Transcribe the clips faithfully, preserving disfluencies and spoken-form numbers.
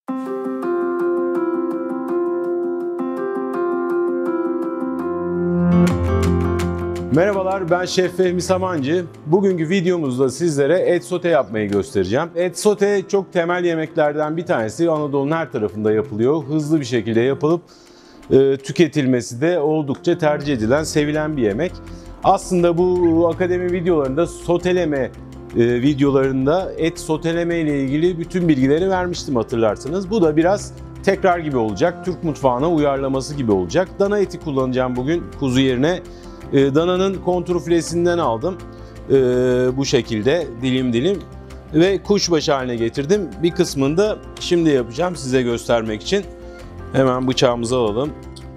Merhabalar, ben Şef Fehmi Samancı. Bugünkü videomuzda sizlere et sote yapmayı göstereceğim. Et sote çok temel yemeklerden bir tanesi. Anadolu'nun her tarafında yapılıyor. Hızlı bir şekilde yapılıp e, tüketilmesi de oldukça tercih edilen, sevilen bir yemek. Aslında bu akademi videolarında soteleme e, videolarında et soteleme ile ilgili bütün bilgileri vermiştim, hatırlarsınız. Bu da biraz tekrar gibi olacak. Türk mutfağına uyarlaması gibi olacak. Dana eti kullanacağım bugün kuzu yerine. Dananın kontrfilesinden aldım. Ee, bu şekilde dilim dilim ve kuşbaşı haline getirdim. Bir kısmını da şimdi yapacağım size göstermek için. Hemen bıçağımızı alalım.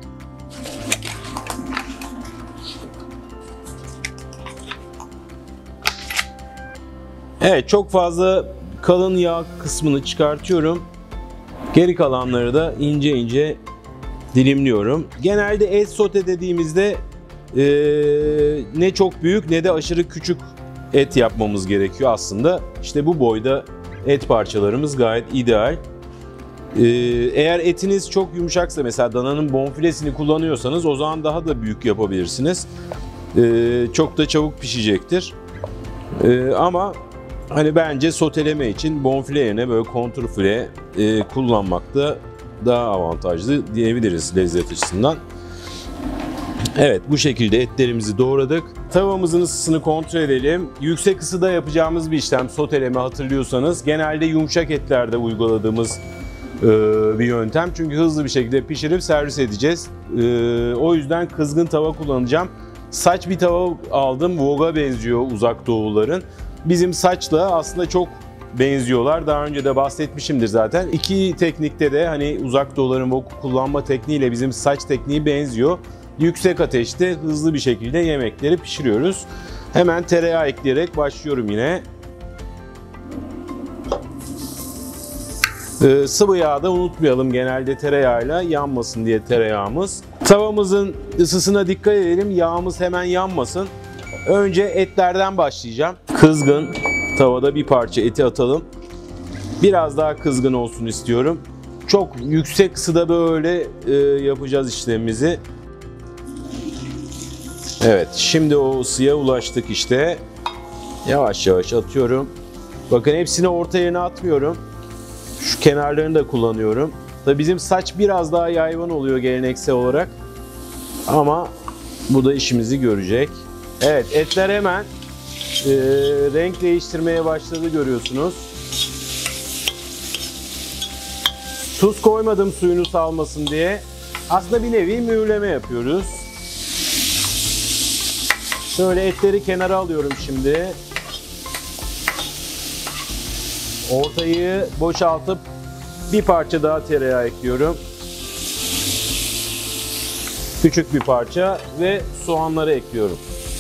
Evet, çok fazla kalın yağ kısmını çıkartıyorum. Geri kalanları da ince ince dilimliyorum. Genelde et sote dediğimizde Ee, ne çok büyük ne de aşırı küçük et yapmamız gerekiyor aslında. İşte bu boyda et parçalarımız gayet ideal. Ee, eğer etiniz çok yumuşaksa, mesela dananın bonfilesini kullanıyorsanız, o zaman daha da büyük yapabilirsiniz. Ee, çok da çabuk pişecektir. Ee, ama hani bence soteleme için bonfile yerine böyle kontrfile e, kullanmak da daha avantajlı diyebiliriz lezzet açısından. Evet, bu şekilde etlerimizi doğradık. Tavamızın ısısını kontrol edelim. Yüksek ısıda yapacağımız bir işlem soteleme, hatırlıyorsanız. Genelde yumuşak etlerde uyguladığımız e, bir yöntem. Çünkü hızlı bir şekilde pişirip servis edeceğiz. E, o yüzden kızgın tava kullanacağım. Saç bir tava aldım. Wok'a benziyor Uzak Doğuların. Bizim saçla aslında çok benziyorlar. Daha önce de bahsetmişimdir zaten. İki teknikte de hani Uzak Doğuların Wok kullanma tekniğiyle bizim saç tekniği benziyor. Yüksek ateşte hızlı bir şekilde yemekleri pişiriyoruz. Hemen tereyağı ekleyerek başlıyorum yine. Ee, sıvı yağ da unutmayalım, genelde tereyağıyla yanmasın diye tereyağımız. Tavamızın ısısına dikkat edelim, yağımız hemen yanmasın. Önce etlerden başlayacağım. Kızgın tavada bir parça eti atalım. Biraz daha kızgın olsun istiyorum. Çok yüksek ısıda böyle e, yapacağız işlemimizi. Evet, şimdi o ısıya ulaştık işte. Yavaş yavaş atıyorum. Bakın, hepsini orta yerine atmıyorum. Şu kenarlarını da kullanıyorum. Tabii bizim saç biraz daha yayvan oluyor geleneksel olarak. Ama bu da işimizi görecek. Evet, etler hemen e, renk değiştirmeye başladı, görüyorsunuz. Tuz koymadım suyunu salmasın diye. Aslında bir nevi mühürleme yapıyoruz. Şöyle etleri kenara alıyorum şimdi. Ortayı boşaltıp bir parça daha tereyağı ekliyorum. Küçük bir parça ve soğanları ekliyorum.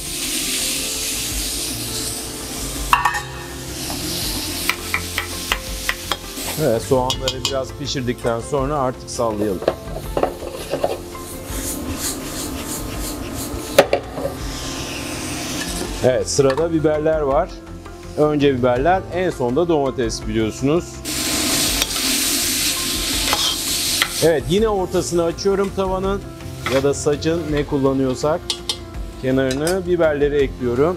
Evet, soğanları biraz pişirdikten sonra artık sallayalım. Evet, sırada biberler var. Önce biberler, en sonda domates, biliyorsunuz. Evet, yine ortasını açıyorum tavanın ya da sacın, ne kullanıyorsak. Kenarını biberleri ekliyorum.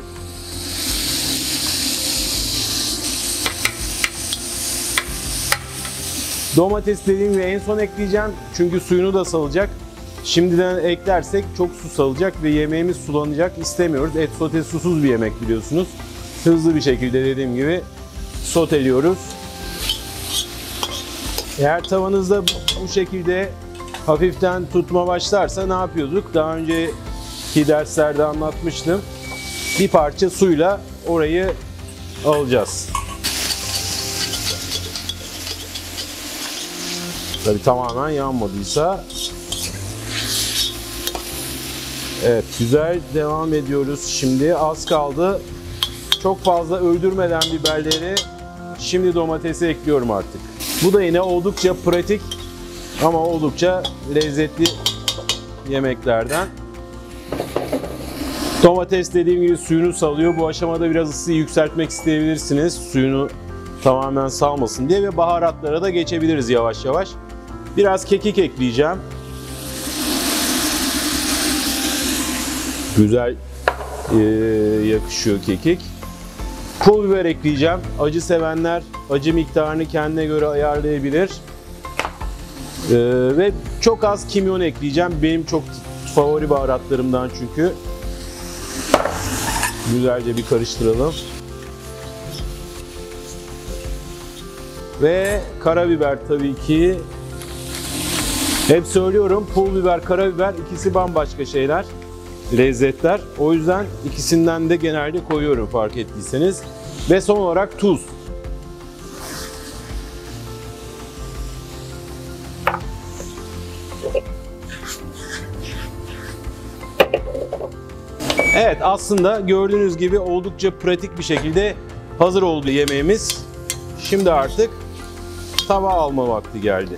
Domates dediğim gibi en son ekleyeceğim çünkü suyunu da salacak. Şimdiden eklersek çok su salacak ve yemeğimiz sulanacak, istemiyoruz. Et sote susuz bir yemek, biliyorsunuz. Hızlı bir şekilde dediğim gibi soteliyoruz. Eğer tavanızda bu şekilde hafiften tutma başlarsa ne yapıyorduk? Daha önceki derslerde anlatmıştım. Bir parça suyla orayı alacağız. Tabii tamamen yanmadıysa. Evet, güzel devam ediyoruz. Şimdi az kaldı. Çok fazla öldürmeden biberleri, şimdi domatesi ekliyorum artık. Bu da yine oldukça pratik ama oldukça lezzetli yemeklerden. Domates dediğim gibi suyunu salıyor. Bu aşamada biraz ısıyı yükseltmek isteyebilirsiniz. Suyunu tamamen salmasın diye ve baharatlara da geçebiliriz yavaş yavaş. Biraz kekik ekleyeceğim. Güzel e, yakışıyor kekik. Pul biber ekleyeceğim. Acı sevenler acı miktarını kendine göre ayarlayabilir. E, ve çok az kimyon ekleyeceğim. Benim çok favori baharatlarımdan çünkü. Güzelce bir karıştıralım. Ve karabiber tabii ki. Hep söylüyorum, pul biber, karabiber ikisi bambaşka şeyler, lezzetler. O yüzden ikisinden de genelde koyuyorum fark ettiyseniz. Ve son olarak tuz. Evet, aslında gördüğünüz gibi oldukça pratik bir şekilde hazır oldu yemeğimiz. Şimdi artık tava alma vakti geldi.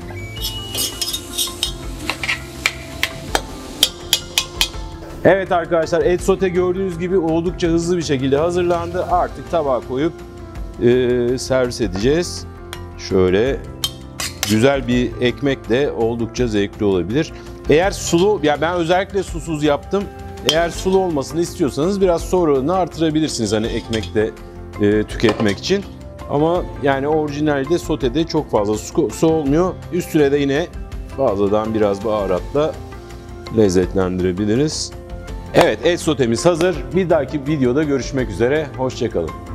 Evet arkadaşlar, et sote gördüğünüz gibi oldukça hızlı bir şekilde hazırlandı. Artık tabağa koyup e, servis edeceğiz. Şöyle güzel bir ekmek de oldukça zevkli olabilir. Eğer sulu, ya ben özellikle susuz yaptım. Eğer sulu olmasını istiyorsanız biraz sonralarını artırabilirsiniz hani ekmekte e, tüketmek için. Ama yani orijinalde sotede çok fazla su, su olmuyor. Üstüne de yine fazladan biraz baharatla lezzetlendirebiliriz. Evet, et sotemiz hazır. Bir dahaki videoda görüşmek üzere. Hoşça kalın.